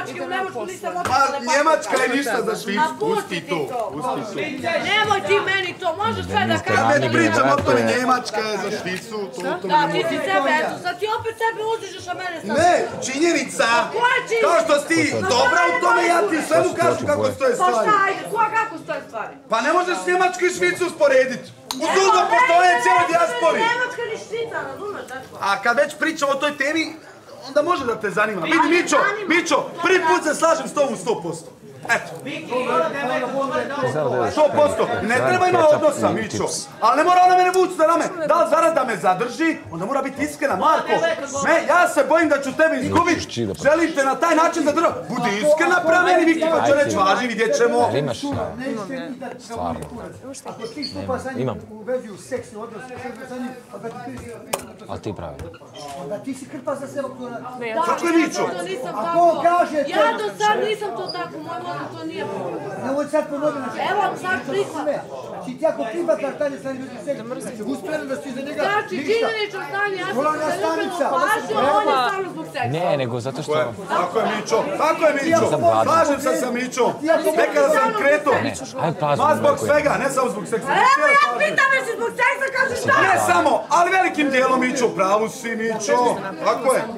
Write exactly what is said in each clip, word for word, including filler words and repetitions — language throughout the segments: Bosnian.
Njemački u Njemačku nisam Ma, otišla. Njemačka je ništa za Švicu. A pusti Pusti to, pusti to. Nemoj ti meni to, možeš sve da Kad kažeš. već pričam o tome, Njemačka je za Švicu, to to Da, ne ti si može. sebe, eto, sad ti opet sebe uzižeš, a mene sad... Ne, činjenica! Koja činjenica? Kao što si ti dobra u tome, ja ti svemu kažem kako stoje Pa stvari. šta, ajde, koja kako stoje stvari? Pa ne možeš Njemačku i Švicu usporediti. U sudu postoje cijele dijaspori. Njemačka ni Švica, razumeš, dečko? A kad već pričamo o toj temi, onda može da te zanima. Vidi, Mićo, Mićo, prvi put se slažem s tobom sto posto. Eto. sto posto. Ne treba ima odnosa, Mićo. Ali ne mora ona mene vući za rame. Da li zarad da me zadrži, onda mora biti iskrena. Marko, me, ja se bojim da ću tebe izgubiti. Želim te na taj način zadržati. Budi iskrena prema meni, Viktor će reći važi, vidjet ćemo. Imaš, stvarno. Imam. U vezi u seksi odnos sa njim, a da ti ti... Ali ti pravi. Da ti si krpa za sebe. Kako je Mićo? To nisam A tako. ko kaže to? Ja do sad nisam to tako, moj mozak to nije bilo. Ne ovo sad ponovim na Evo, sad prihvat. Znači ti ako prihvataš stanje sa njim seksi, uspjeli da si za njega Znači, činjenično stanje, ja sam Kolovna se zaljubila stanica. u Pašu, a on je samo zbog seksa. Ne, nego zato što... Tako je Mićo, tako je Mićo. Slažem se sa Mićom. Nekada sam kreto. Ne, ajde plazmu. Ma zbog svega, ne samo zbog seksa. Evo, ja pitam jesi zbog seksa, kažeš šta? Ne samo, ali velikim dijelom Mićo, pravu si Mićo. Tako je.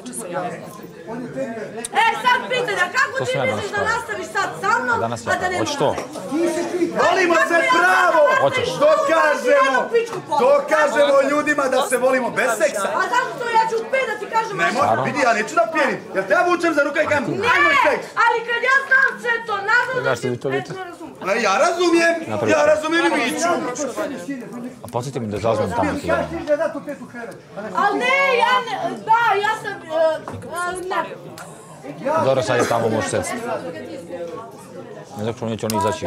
E, sad pitanja, kako To ti sam ja misliš da danas nastaviš sad sa mnom, Danas a da ja, nema hoćeš to? seksa? Volimo se pravo! Hoćeš. Dokažemo! Dokažemo ljudima da se volimo bez seksa. A zašto to ja ću pet da ti kažem? Ne može, vidi, ja neću da pijenim. Jel te ja vučem za ruka i kažem, ajmo Ne, seks. ali kad ja znam sve to, naravno da Znaš ti... li vi to vidite? E, ne razumem. A ja razumijem, ja razumijem i Miću. A podsjeti mi da zauzmem tamo ti Kaži ti da da tu petu krevet. Ali ne, ja ne, da, ja sam, e, e, ne. Dobro, sad je tamo, možeš sediti. Ne znam što neće oni izaći.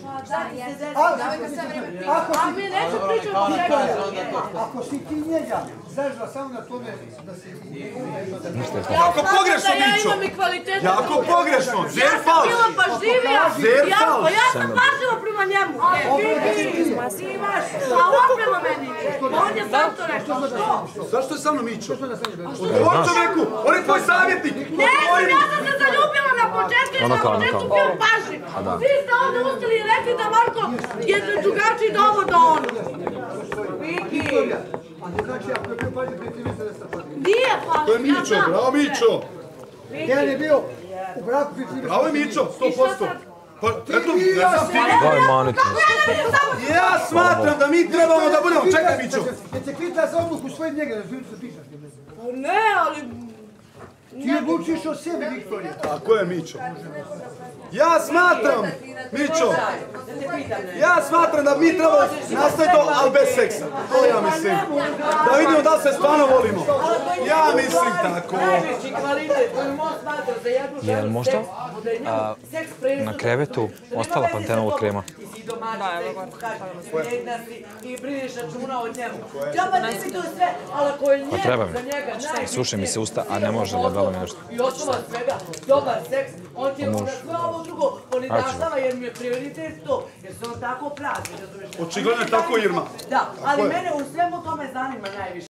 A mi neću pričati o seksu. Ako si ti njega zažila samo na tome da si... Jako pogrešno, Ja Mićo. imam i kvalitetno. Jako pogrešno, Ja sam zerfal. bila pažljivija. Zerfal. Ja, ja sam pažljiva prema njemu. E, vidi, imaš, a on prema meni. On je sam to rekao. Što? Zašto je sa mnom Mićo? Odgovor čoveku, on je tvoj savjetnik. Ne, ja sam se zaljubila na početku i Ono na kao, ono početku kao. bio pažljiv. Vi ste ovdje ustali i rekli da Marko je drugačiji da ovo da ono. Viki. A ne znači ako je bio pažnje, ti misle da ste pažnje. Nije To je pažljiv, ja Mićo, znam. bravo Mićo. Jedan je bio u braku, ti misle... Bravo je Mićo, sto posto. Pa, eto, ne znam ti. Daj maniti. Ja smatram da mi trebamo da budemo, čekaj Mićo. Jer se pita za odluku svojeg njega, da želim se pitaš. Ne, ali... Ti odlučiš o sebi, Viktorija. Tako je Mićo. Ja smatram, Mićo, ja smatram da mi trebamo nastaviti to, ali bez seksa. To ja mislim. Da vidimo da li se stvarno volimo. Ja mislim tako. Najveći kvalitet koji on smatra za jednu ženu Jel možda seks, da je njemu seks presudno. na krevetu ostala Pantenova krema? Ti si domaći seks, kažeš, jedna si i brineš računa od njemu. Džaba ne bi to sve, ali ako je njemu, Pa treba mi. za njega najbitnije... Suši mi se usta, a ne može da dela mi nešto. I osnova svega, dobar seks, on ti je može. onda sve ovo drugo ponidaštava jer mi je prioritet to, jer se on tako pravi, razumiješ? Očigledno je tako, Irma. Da, ali mene u svemu tome zanima najviše.